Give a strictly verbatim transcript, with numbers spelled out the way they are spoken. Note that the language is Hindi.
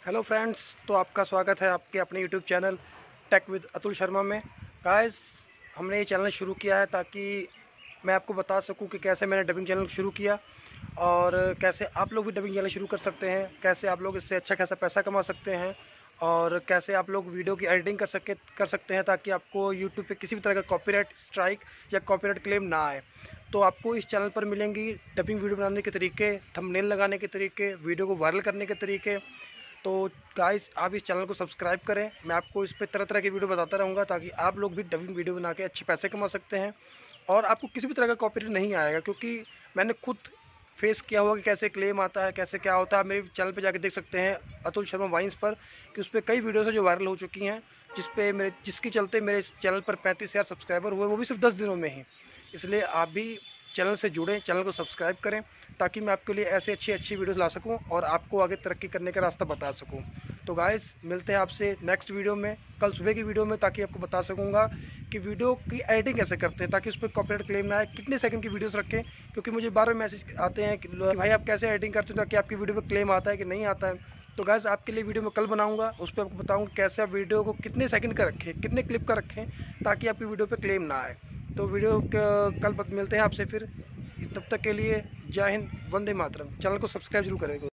हेलो फ्रेंड्स, तो आपका स्वागत है आपके अपने YouTube channel Tech with Atul Sharma में। गाइस, हमने ये चैनल शुरू किया है ताकि मैं आपको बता सकूं कि कैसे मैंने डबिंग चैनल शुरू किया और कैसे आप लोग भी डबिंग चैनल शुरू कर सकते हैं, कैसे आप लोग इससे अच्छा खासा पैसा कमा सकते हैं और कैसे आप लोग वीडियो की एडिटिंग कर सके कर सकते हैं ताकि आपको यूट्यूब पे किसी भी तरह का कॉपीराइट स्ट्राइक या कॉपीराइट क्लेम ना आए। तो आपको इस चैनल पर मिलेंगी डबिंग वीडियो बनाने के तरीके, थंबनेल लगाने के तरीके, वीडियो को वायरल करने के तरीके। तो गाइस, आप इस चैनल को सब्सक्राइब करें। मैं आपको इस पर तरह तरह की वीडियो बताता रहूँगा ताकि आप लोग भी डबिंग वीडियो बना के अच्छे पैसे कमा सकते हैं और आपको किसी भी तरह का कॉपीराइट नहीं आएगा, क्योंकि मैंने खुद फेस किया हुआ कि कैसे क्लेम आता है, कैसे क्या होता है। मेरे चैनल पे जाके देख सकते हैं अतुल शर्मा वाइन्स पर कि उस पर कई वीडियोस हैं जो वायरल हो चुकी हैं, जिस पे मेरे जिसके चलते मेरे इस चैनल पर पैंतीस हज़ार सब्सक्राइबर हुए, वो भी सिर्फ दस दिनों में ही। इसलिए आप भी चैनल से जुड़ें, चैनल को सब्सक्राइब करें ताकि मैं आपके लिए ऐसे अच्छी अच्छी वीडियोस ला सकूं और आपको आगे तरक्की करने का रास्ता बता सकूं। तो गाइस, मिलते हैं आपसे नेक्स्ट वीडियो में, कल सुबह की वीडियो में, ताकि आपको बता सकूंगा कि वीडियो की एडिटिंग कैसे करते हैं ताकि उस पर कॉपीराइट क्लेम ना आए, कितने सेकंड की वीडियोस रखें, क्योंकि मुझे बार बार मैसेज आते हैं कि भाई आप कैसे एडिटिंग करते हो ताकि आपकी वीडियो पर क्लेम आता है कि नहीं आता है। तो गाइस, आपके लिए वीडियो मैं कल बनाऊंगा, उस पर आपको बताऊँगा कैसे आप वीडियो को कितने सेकंड का रखें, कितने क्लिप का रखें ताकि आपकी वीडियो पर क्लेम ना आए। तो वीडियो कल मिलते हैं आपसे फिर। तब तक के लिए जय हिंद, वंदे मातरम। चैनल को सब्सक्राइब जरूर करेंगे।